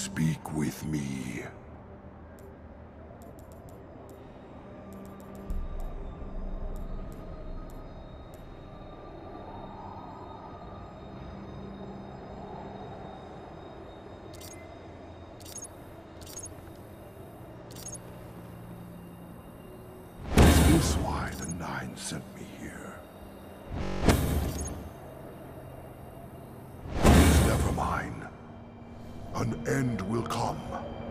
Speak with me. Is this why the Nine sent me here? Please never mind. An end will come.